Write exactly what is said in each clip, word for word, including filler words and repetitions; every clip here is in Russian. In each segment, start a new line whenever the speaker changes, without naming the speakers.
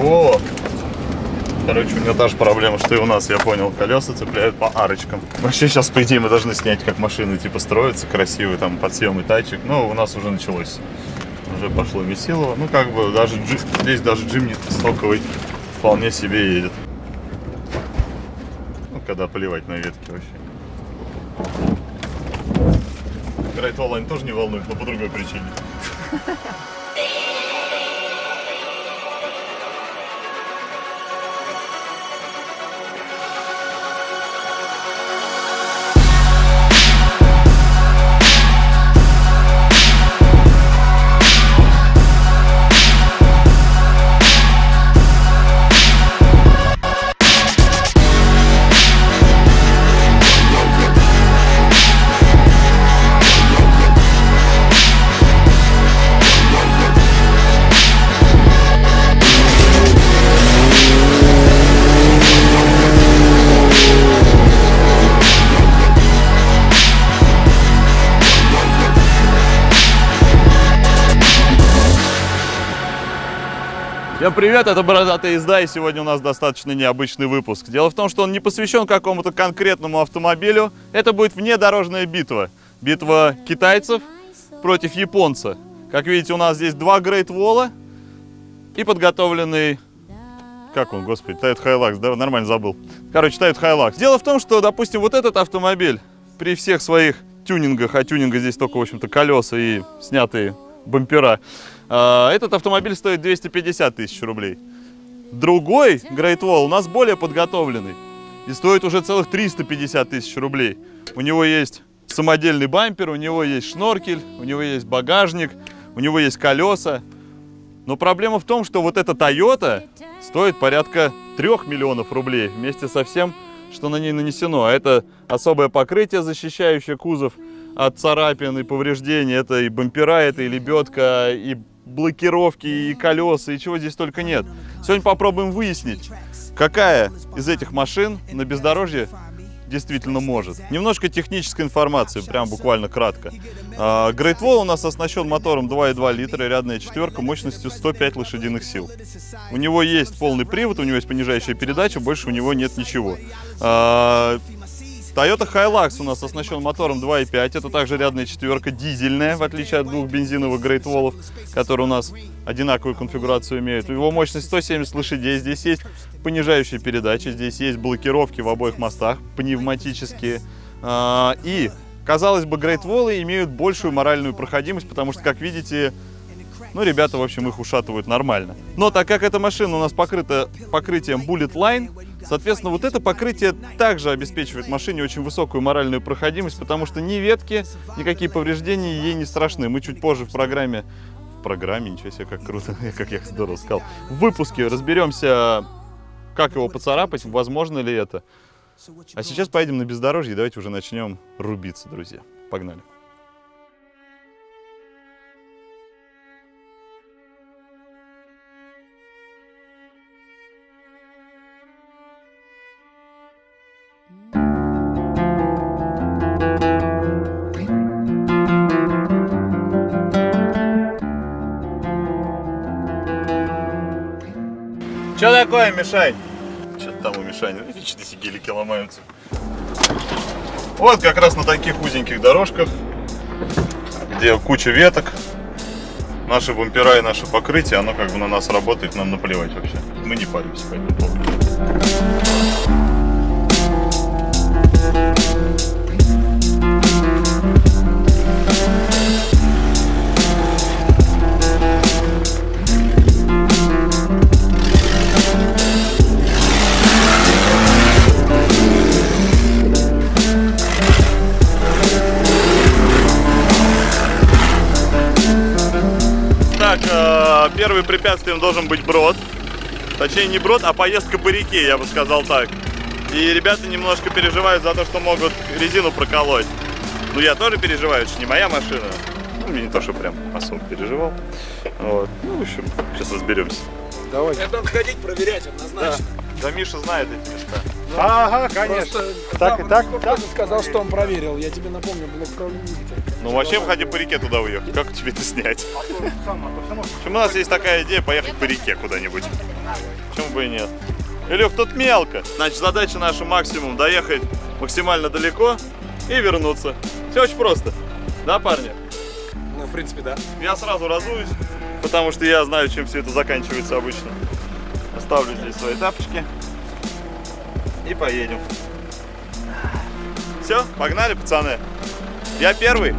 О! Короче, у меня та же проблема, что и у нас, я понял. Колеса цепляют по арочкам. Вообще сейчас, по идее, мы должны снять, как машины типа строятся, красивый там подсъемный тачек. Но у нас уже началось. Уже пошло месилово. Ну, как бы, даже джи... здесь даже джимни стоковый вполне себе едет. Ну, когда поливать на ветке вообще. Great Wall они тоже не волнует, но по другой причине. Всем привет, это Бородатая езда, и сегодня у нас достаточно необычный выпуск. Дело в том, что он не посвящен какому-то конкретному автомобилю. Это будет внедорожная битва. Битва китайцев против японца. Как видите, у нас здесь два Great Wall и подготовленный... Как он, господи, Toyota Hilux, да, нормально забыл. Короче, Toyota Hilux. Дело в том, что, допустим, вот этот автомобиль при всех своих тюнингах, а тюнинга здесь только, в общем-то, колеса и снятые бампера, этот автомобиль стоит двести пятьдесят тысяч рублей. Другой Great Wall у нас более подготовленный и стоит уже целых триста пятьдесят тысяч рублей. У него есть самодельный бампер, у него есть шноркель, у него есть багажник, у него есть колеса. Но проблема в том, что вот эта Toyota стоит порядка трёх миллионов рублей вместе со всем, что на ней нанесено. А это особое покрытие, защищающее кузов от царапин и повреждений. Это и бампера, это и лебедка, и блокировки, и колеса, и чего здесь только нет. Сегодня попробуем выяснить, какая из этих машин на бездорожье действительно может. Немножко технической информации, прям буквально кратко. Great Wall у нас оснащен мотором два и два литра, рядная четверка, мощностью сто пять лошадиных сил. У него есть полный привод, у него есть понижающая передача, больше у него нет ничего. Toyota Hilux у нас оснащен мотором два и пять, это также рядная четверка, дизельная, в отличие от двух бензиновых Great Wall, которые у нас одинаковую конфигурацию имеют. Его мощность сто семьдесят лошадей, здесь есть понижающая передача, здесь есть блокировки в обоих мостах, пневматические. И, казалось бы, Great Wall имеют большую моральную проходимость, потому что, как видите, ну, ребята, в общем, их ушатывают нормально. Но так как эта машина у нас покрыта покрытием Bullet Line, соответственно, вот это покрытие также обеспечивает машине очень высокую моральную проходимость, потому что ни ветки, никакие повреждения ей не страшны. Мы чуть позже в программе, в программе, ничего себе, как круто, как я здорово сказал, в выпуске разберемся, как его поцарапать, возможно ли это. А сейчас поедем на бездорожье и давайте уже начнем рубиться, друзья. Погнали. Что такое, Мишань? Что-то там у Мишани, вечно эти гелики ломаются. Вот как раз на таких узеньких дорожках, где куча веток, наши бампера и наше покрытие, оно как бы на нас работает, нам наплевать вообще. Мы не паримся по этому поводу. Первым препятствием должен быть брод. Точнее, не брод, а поездка по реке, я бы сказал так. И ребята немножко переживают за то, что могут резину проколоть. Ну, я тоже переживаю, это же не моя машина. Ну, не то, что прям особо переживал. Вот. Ну, в общем, сейчас разберемся.
Давай. Это надо ходить, проверять однозначно.
Да. Да Миша знает эти места.
Ага, конечно.
Просто
Так и так.
Кто сказал, что он проверил? Я тебе напомню, блок управления.
Ну вообще выходи по реке туда уехать. Как тебе это снять? У нас есть такая идея поехать по реке куда-нибудь. Почему бы и нет? Илюх, тут мелко. Значит, задача наша максимум доехать максимально далеко и вернуться. Все очень просто. Да, парни?
Ну, в принципе, да.
Я сразу разуюсь, потому что я знаю, чем все это заканчивается обычно. Оставлю здесь свои тапочки и поедем. Все, погнали, пацаны. Я первый.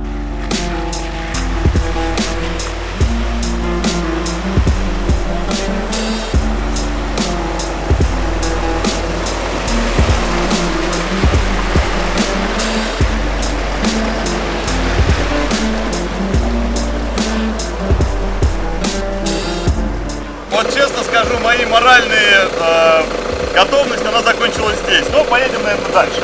Вот честно скажу, мои моральные э, готовность, она закончилась здесь. Но поедем, наверное, дальше.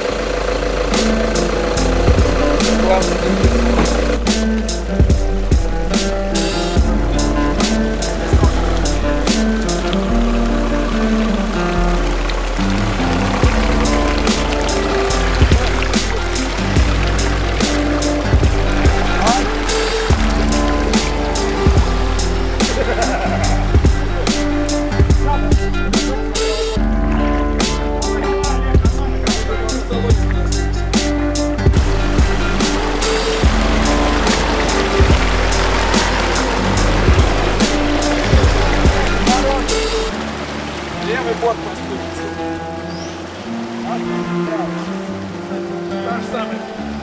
Левый бот поступится. Та же самая.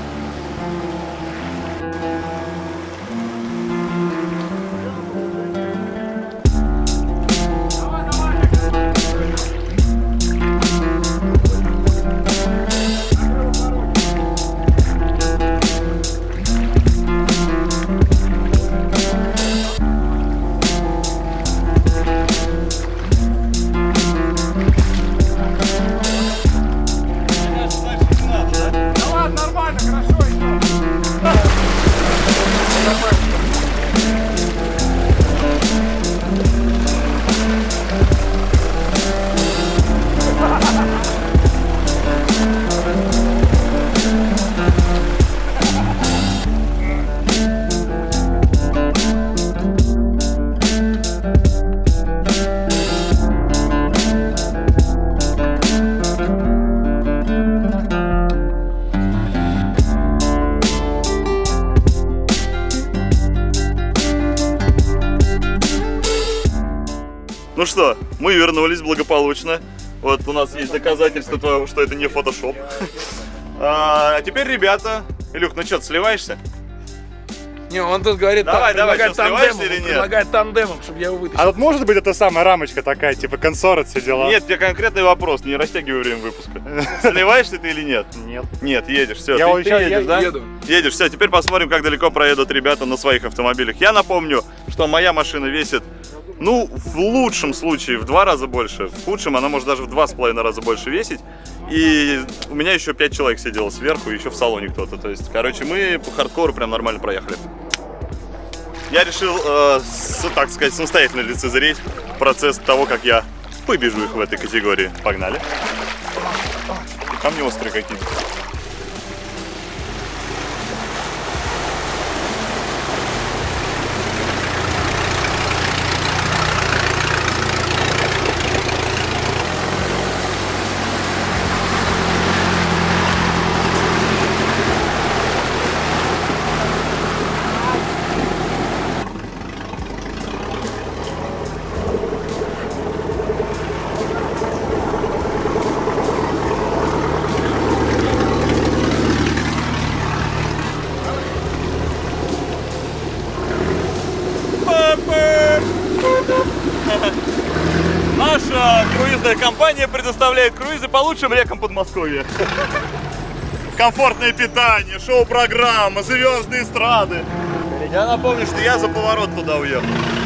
Ну что, мы вернулись благополучно. Вот у нас есть доказательства того, что это не фотошоп. А теперь, ребята, Илюх, ну что, ты сливаешься? Не, он тут говорит,
Давай,
так,
давай,
предлагает
что, сливаешься
тандемом,
или нет?
предлагает тандемом, чтобы я его вытащил.
А тут может быть эта самая рамочка такая, типа консорт, все дела?
Нет, у тебя конкретный вопрос, не растягивай время выпуска. Сливаешься ты или нет?
Нет.
Нет, едешь, все,
Я
ты,
уезжаю,
ты едешь,
я
да?
еду.
Едешь, все, теперь посмотрим, как далеко проедут ребята на своих автомобилях. Я напомню, что моя машина весит, ну, в лучшем случае в два раза больше, в худшем она может даже в два с половиной раза больше весить. И у меня еще пять человек сидело сверху, еще в салоне кто-то. То есть, короче, мы по хардкору прям нормально проехали. Я решил, э, с, так сказать, самостоятельно лицезреть процесс того, как я побежу их в этой категории. Погнали. Камни острые какие-то. Наша круизная компания предоставляет круизы по лучшим рекам Подмосковья. Комфортное питание, шоу-программа, звездные эстрады. Я напомню, что я за поворот туда уехал.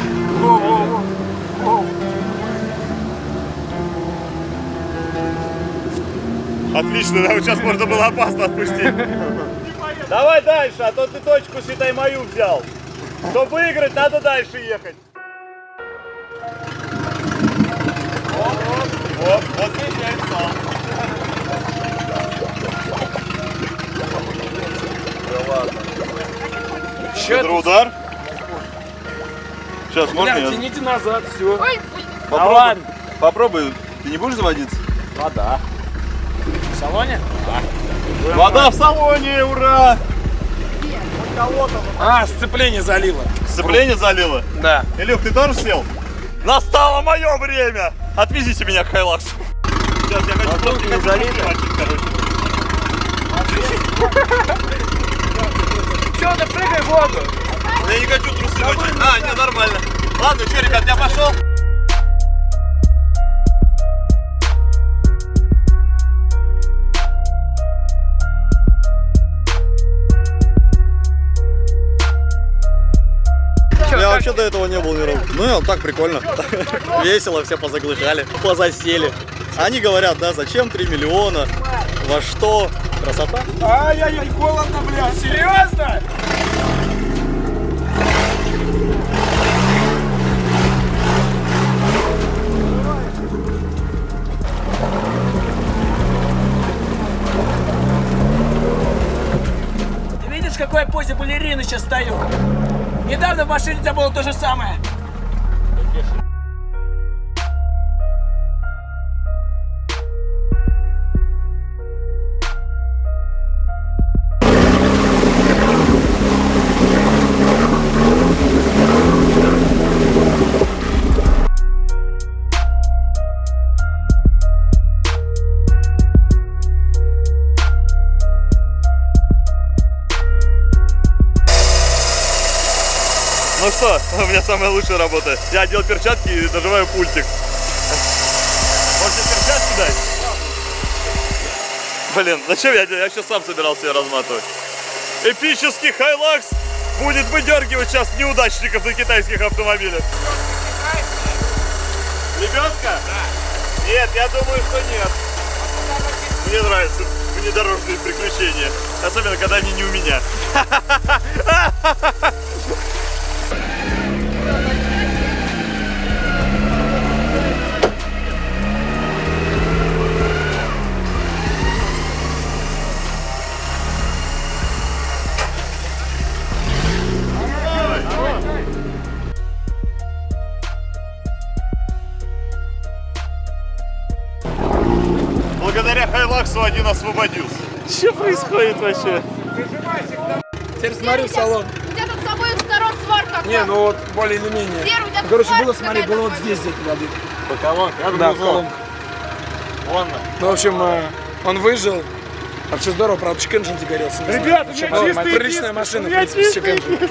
Отлично, да, вот сейчас можно было опасно отпустить. Давай дальше, а то ты точку, считай, мою взял. Чтобы выиграть, надо дальше ехать. Вот, вот, вот, вот здесь
Гидроудар. Сейчас, можно я...
Тяните назад, все.
Ой,
Попробуй.
ладно.
Попробуй. Ты не будешь заводиться?
Вода. В салоне? Да.
Вода в салоне, ура!
А, сцепление залило.
Сцепление залило?
Да.
Илюх, ты тоже сел? Настало мое время! Отвезите меня к Хайлаксу. Сейчас я хочу просто не залито.
Че, ты прыгай в воду?
Я не хочу трусы мочить. А, не, нормально. Ладно, что, ребят, я пошел.
Я вообще до этого не был ни разу. Ну, так прикольно. Весело, все позаглыхали, позасели. Они говорят, да, зачем три миллиона, во что, красота.
Ай-яй-яй, холодно, бля, серьезно? Ты видишь, в какой позе балерины сейчас стою? Недавно в машине у тебя было то же самое.
Ну что, у меня самая лучшая работа. Я одел перчатки и нажимаю пультик. Можете перчатки дать? Блин, зачем я Я сейчас сам собирался ее разматывать. Эпический Хайлакс будет выдергивать сейчас неудачников на китайских автомобилях. Лебедка? Да. Нет, я думаю, что нет. Мне нравятся внедорожные приключения. Особенно, когда они не у меня. Благодаря Хайлаксу один освободился. Что происходит вообще?
Теперь смотри в салон.
у тебя тут с обоих сторон сварка.
Не, ну вот более или менее.
Серый, у тебя тут
Короче,
сварка
было, смотри, было вот
какая-то
здесь где-то воды.
По колонке?
Да, в колонке.
Вон.
Ну, в общем, э, он выжил. Вообще здорово, правда, чек-энджин загорелся.
Ребят, у меня чистый
приличная
диск,
машина,
у
в
меня
принципе, с
чистый
чек-энджином.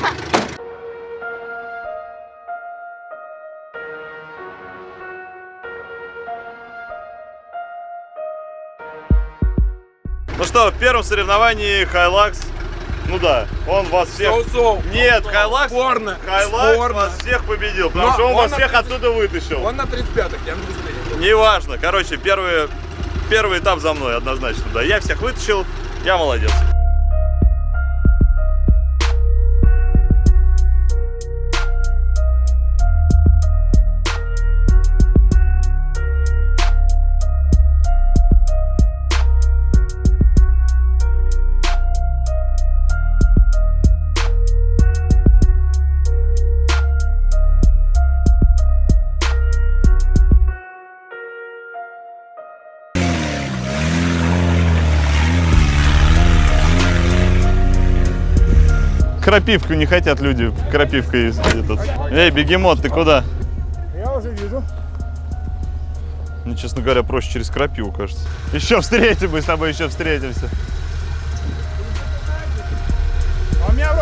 Ну что, в первом соревновании Хайлакс, ну да, он вас всех...
Соу-соу.
Нет, Хайлакс,
Спорно.
Хайлакс
Спорно.
вас всех победил, потому
Но
что он
он
вас
на
всех
тридцать
оттуда вытащил.
Он на тридцать пятых, я на быстрее.
Неважно, короче, первый, первый этап за мной однозначно, да. Я всех вытащил, я молодец. Крапивку не хотят люди, крапивкой этот. Эй, бегемот, ты куда?
Я уже вижу.
Мне, честно говоря, проще через крапиву, кажется. Еще встретимся, мы с тобой еще встретимся.
А у меня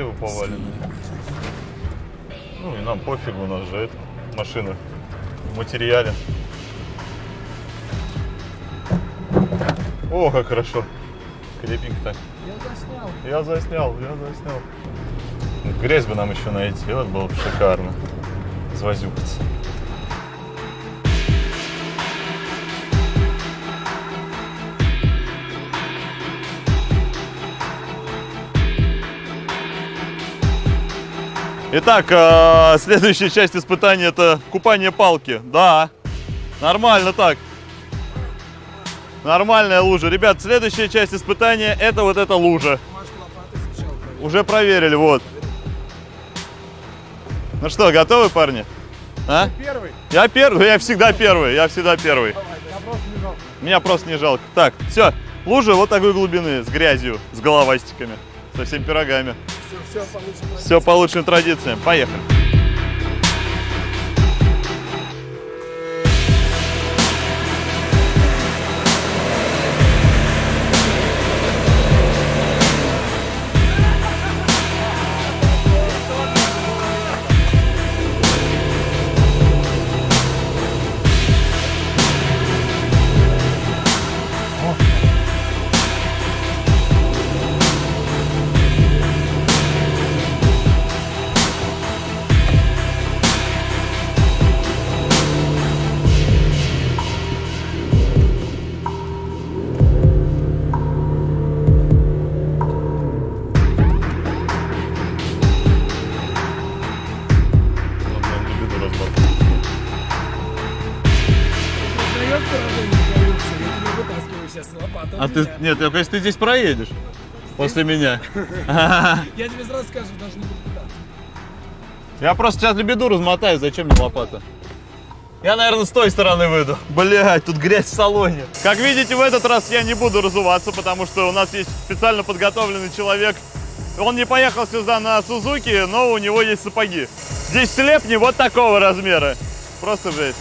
дерево повалено. Ну и нам пофигу, у нас же это, машина в материале. О, как хорошо. Крепенько так. Я заснял. Я заснял, я заснял. Грязь бы нам еще найти, вот было бы шикарно. Звозюкаться. Итак, э, следующая часть испытания — это купание палки. Да, нормально так. Нормальная лужа. Ребят, следующая часть испытания — это вот эта лужа. Уже проверили, вот. Ну что, готовы, парни? А?
Первый.
Я первый, я всегда первый, я всегда первый.
Я просто не жалко.
Меня просто не жалко. Так, все, лужа вот такой глубины, с грязью, с головастиками, со всеми пирогами.
Все, все по лучшим традициям.
Все по лучшим традициям. Поехали. А ты, нет, только если ты здесь проедешь после меня.
Я тебе сразу скажу, даже не буду пытаться.
Я просто сейчас лебеду размотаю, зачем мне лопата? Я, наверное, с той стороны выйду. Блядь, тут грязь в салоне. Как видите, в этот раз я не буду разуваться, потому что у нас есть специально подготовленный человек. Он не поехал сюда на Сузуки, но у него есть сапоги. Здесь слепни вот такого размера. Просто жесть.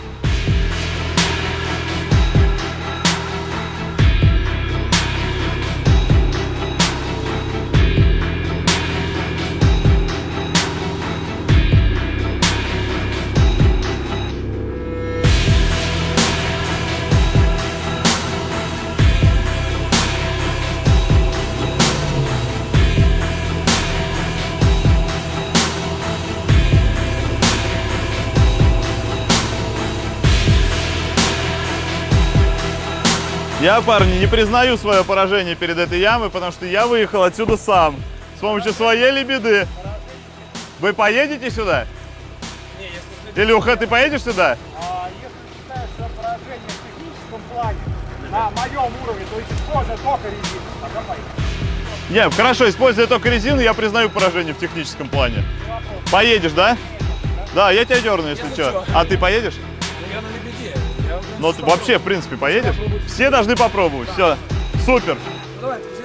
Я, парни, не признаю свое поражение перед этой ямой, потому что я выехал отсюда сам, с помощью своей лебеды. Вы поедете сюда?
Не, если
Илюха, ты поедешь сюда?
А если считаешь, что поражение в техническом плане на моем уровне, то есть используя только резину, тогда поедешь.
Не, хорошо, используя только резину, я признаю поражение в техническом плане. Поедешь, да? Да, я тебя дерну, если что. А ты поедешь?
Я на лебеде. Я
Ну, ты вообще, в принципе, поедешь? Все должны попробовать. Все, супер.
Давай, ты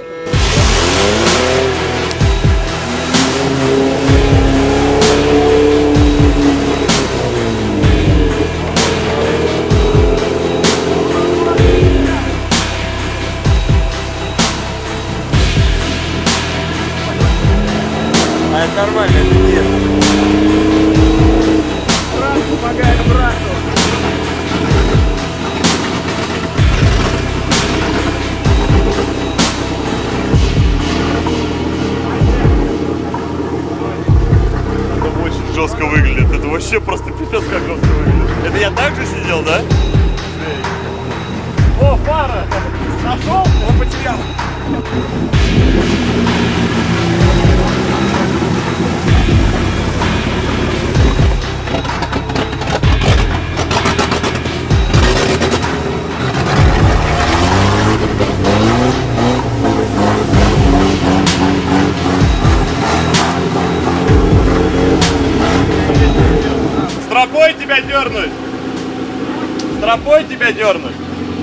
А это нормально, это нет.
брат помогает брату.
Жестко выглядит. Это вообще просто пипец как жестко выглядит. Это я так же сидел, да? О, фара! Нашел?
Он потерял.
Стропой тебя дернуть! Стропой тебя дернуть!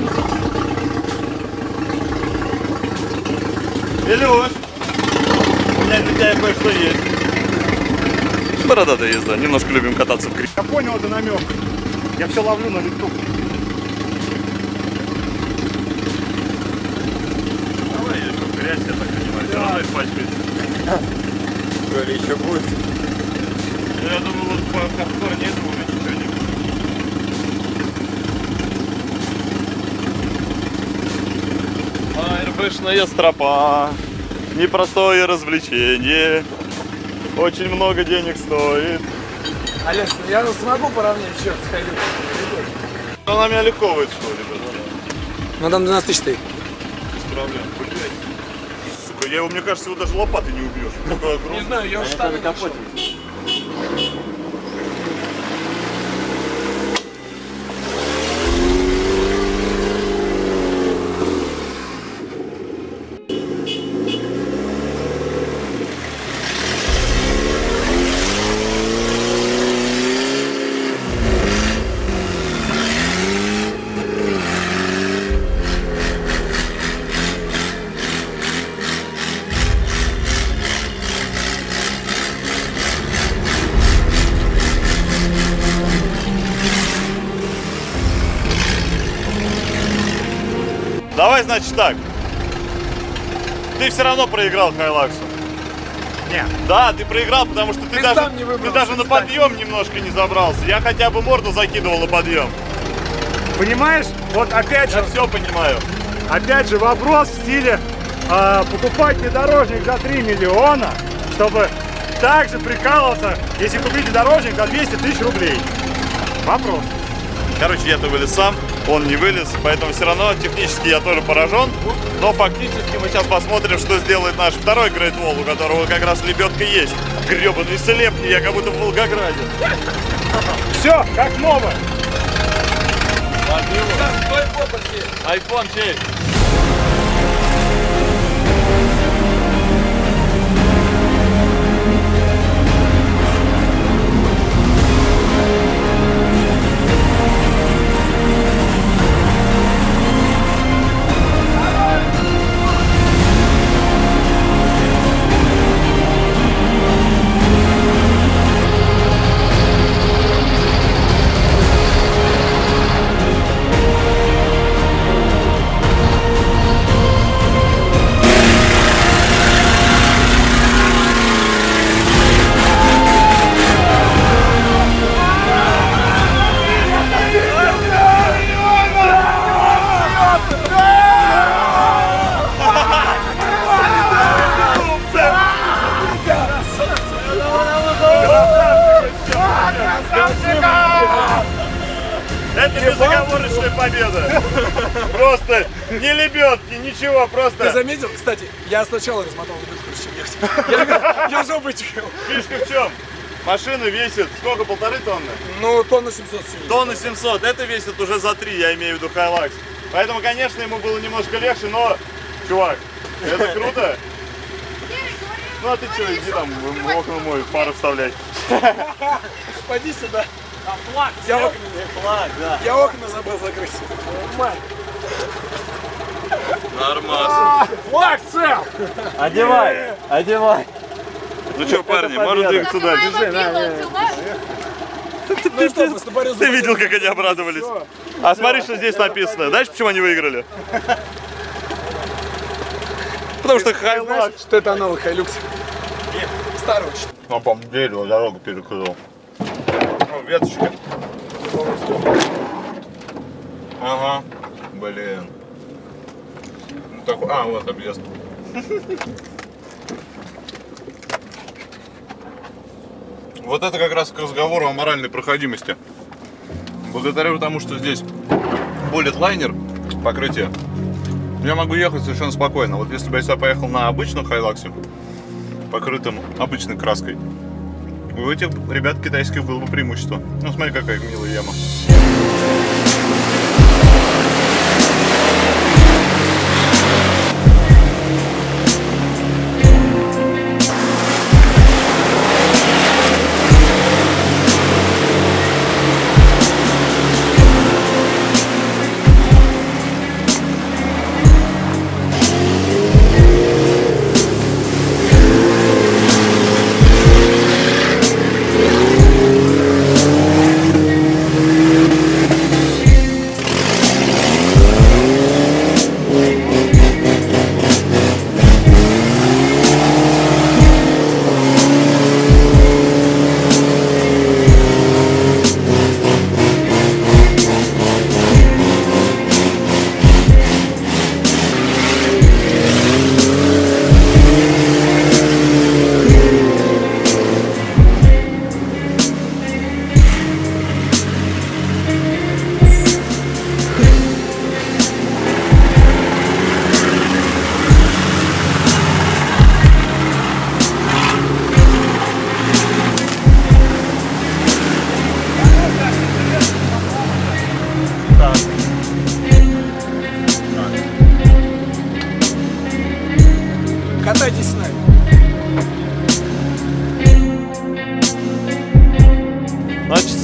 Илюш! У меня для тебя кое-что есть. Бородатая езда. Немножко любим кататься в грязь.
Я понял, это намек. Я все ловлю на лету.
Давай, я в грязь, я так понимаю. Все равно испачкается.
Хардкор или еще будет?
Я думаю, вот по хардкору нет, уже ничего не будет. АРБшная стропа. Непростое развлечение. Очень много денег стоит.
Олег, я смогу поравнять счет с Халюком?
Но на меня легко вышло, ребята.
Ну там двенадцать тысяч стоит.
Без проблем. Блядь. Сука, я его, мне кажется, его даже лопатой не убьешь. Такой огромный.
Не знаю, я уж там на капоте.
Давай, значит, так. Ты все равно проиграл Хайлаксу.
Нет.
Да, ты проиграл, потому что ты,
Ты
даже,
сам не выбрался,
ты даже на
кстати.
подъем немножко не забрался. Я хотя бы морду закидывал на подъем.
Понимаешь, вот опять
Я
же,
все понимаю.
опять же вопрос в стиле а, покупать внедорожник за три миллиона, чтобы также прикалываться, если купить внедорожник за двести тысяч рублей. Вопрос.
Короче, я-то вылез сам, он не вылез, поэтому все равно технически я тоже поражен. Но фактически мы сейчас посмотрим, что сделает наш второй Great Wall, у которого как раз лебедка есть. Гребаный слепни, я как будто в Волгограде.
Все, как новое.
Стой в области.
Айфон чей? Это безоговорочная победа. Просто не лебедки, ничего,
Ты
просто.
заметил? Кстати, я сначала размотал лебедку, чем ехать. Я зубочком.
Фишка в чем? Машина весит сколько, полторы тонны?
Ну, тонна семьсот сильно.
Тонна семьсот, это весит уже за три, я имею в виду Хайлакс. Поэтому, конечно, ему было немножко легче, но, чувак, это круто. Ну а ты что, иди там в окна мой пару вставляй.
Пойди сюда. А флаг, я окна,
Флаг, да.
я окна забыл закрыть. Нормально.
Нормально.
Флаг цел!
Одевай, одевай.
Ну что, парни, можно двигаться дальше?
Ну что, мы с тобой
Ты видел, как они обрадовались? А смотри, что здесь написано. Знаешь, почему они выиграли? Потому что Хайлакс.
что это новый Хайлюкс? Старый очень.
А по дерево дорогу перекрыл. О, веточки. Ага. Блин. Ну, такой... А, вот объезд. Вот это как раз к разговору о моральной проходимости. Благодаря тому, что здесь Bullet Liner покрытие, я могу ехать совершенно спокойно. Вот если бы я сюда поехал на обычном Хайлаксе, покрытым обычной краской, у этих ребят китайских было бы преимущество. Ну смотри, какая милая яма.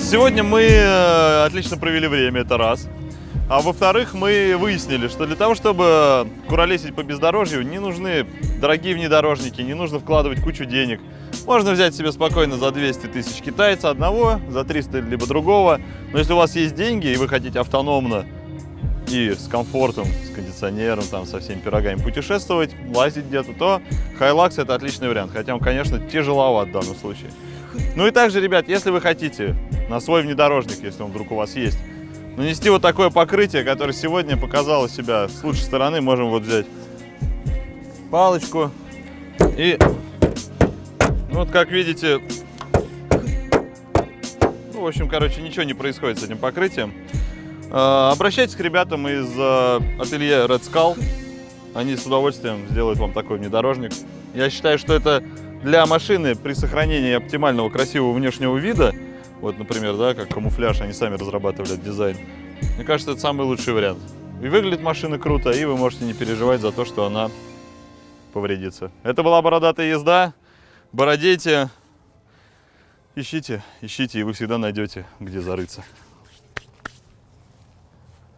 Сегодня мы э, отлично провели время, это раз. А во-вторых, мы выяснили, что для того, чтобы куролесить по бездорожью, не нужны дорогие внедорожники, не нужно вкладывать кучу денег. Можно взять себе спокойно за двести тысяч китайца одного, за триста либо другого. Но если у вас есть деньги и вы хотите автономно и с комфортом, с кондиционером, там, со всеми пирогами путешествовать, лазить где-то, то Hilux это отличный вариант. Хотя он, конечно, тяжеловат в данном случае. Ну и также, ребят, если вы хотите на свой внедорожник, если он вдруг у вас есть, нанести вот такое покрытие, которое сегодня показало себя с лучшей стороны, можем вот взять палочку и, ну, вот как видите, ну, в общем, короче, ничего не происходит с этим покрытием. Э, обращайтесь к ребятам из э, ателье Red Skull, они с удовольствием сделают вам такой внедорожник. Я считаю, что это для машины при сохранении оптимального красивого внешнего вида, вот, например, да, как камуфляж, они сами разрабатывали этот дизайн. Мне кажется, это самый лучший вариант. И выглядит машина круто, и вы можете не переживать за то, что она повредится. Это была бородатая езда. Бородейте, ищите, ищите, и вы всегда найдете, где зарыться.